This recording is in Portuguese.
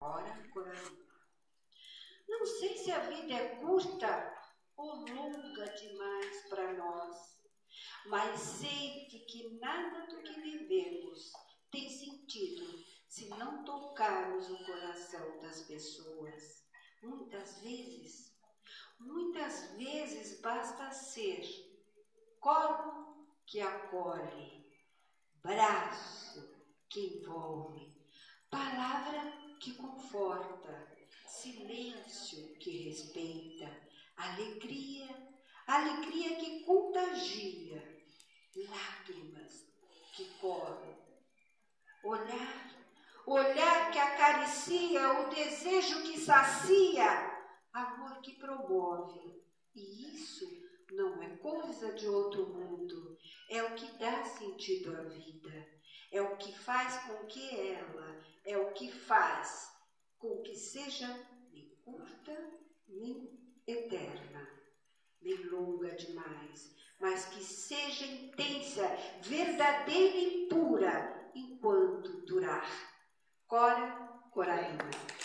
Ora, Coralina, não sei se a vida é curta ou longa demais para nós, mas sei de que nada do que vivemos tem sentido se não tocarmos o coração das pessoas. Muitas vezes basta ser colo que acolhe, braço que envolve, palavra que conforta, silêncio que respeita, alegria que contagia, lágrimas que correm, olhar que acaricia, o desejo que sacia, amor que promove. E isso não é coisa de outro mundo, é o que dá sentido à vida, é o que faz com que é o que faz com que seja nem curta, nem eterna, nem longa demais, mas que seja intensa, verdadeira e pura, enquanto durar. Coralina.